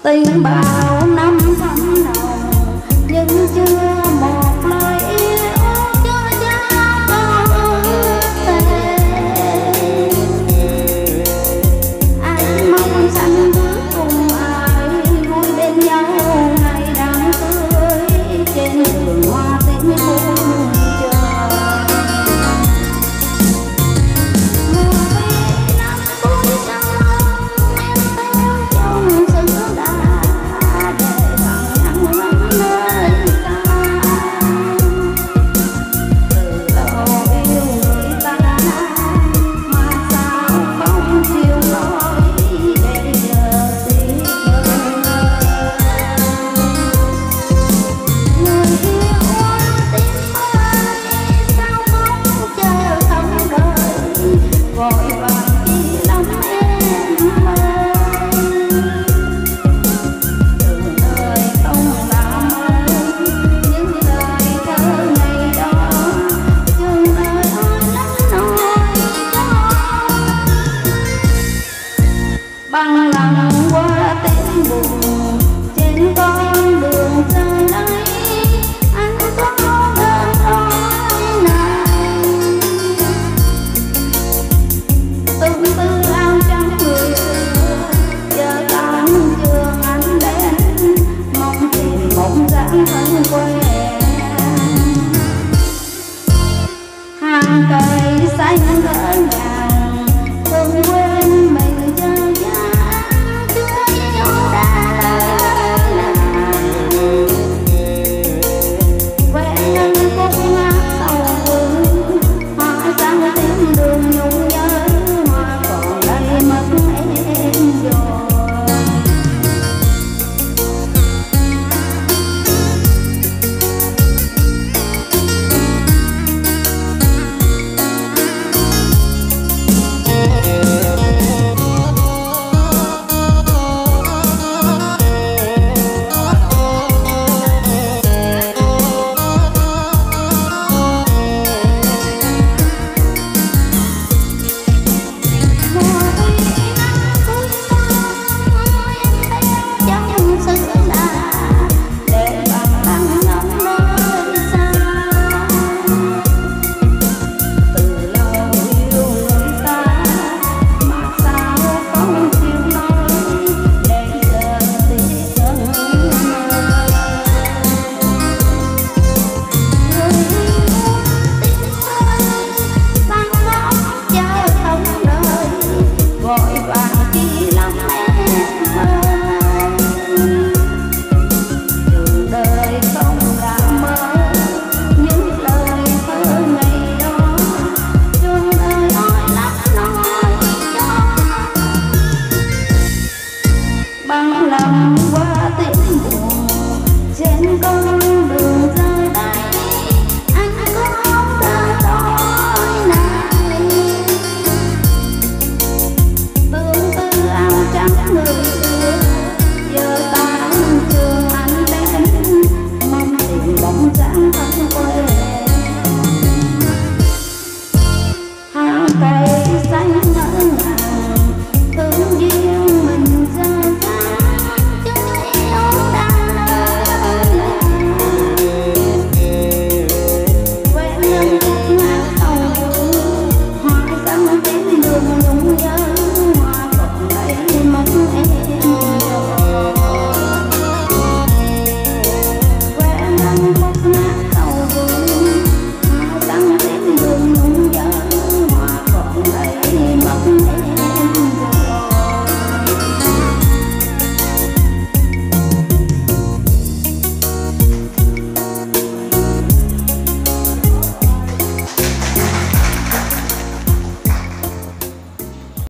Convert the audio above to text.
tình bao năm thắm nồng nhưng chưa một lời yêu cho cha con thề. Anh mong sanh bước cùng ai vui bên nhau ngày đám cưới trên đường hoa tím buông chờ. Bằng lòng qua tiếng buồn trên con đường xa đây, anh có đơn nói này. Tương tư áo trắng người giờ tan trường anh đến mong tìm bóng dáng thân quen. Hàng cây xanh ngỡ ngàng thương quên mình bằng lòng qua tình